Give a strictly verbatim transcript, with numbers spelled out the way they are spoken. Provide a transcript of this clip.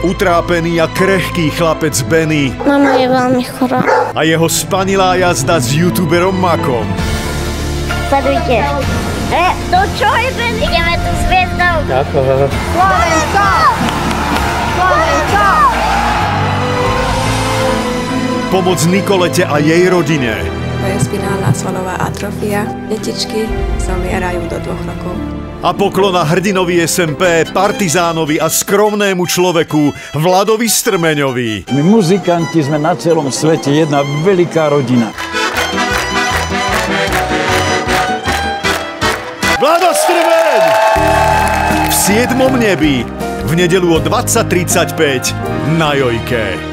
utrápený a krehký chlapec Benny Mama je veľmi chorá. a jeho spanilá jazda s youtuberom Makom. Sledujte. E, to čo je, Benny? Ideme tu s hviezdou. Ďakujem. Slovensko! Slovensko! Pomoc Nikolete a jej rodine. To je spinálna svalová atrofia. Detičky zomierajú do dvoch rokov. A poklona hrdinovi es em pé, partizánovi a skromnému človeku Vladovi Strmeňovi. My muzikanti sme na celom svete jedna veľká rodina. Vlado Strmeň! V siedmom nebi v nedeľu o dvadsať tridsaťpäť na Jojke.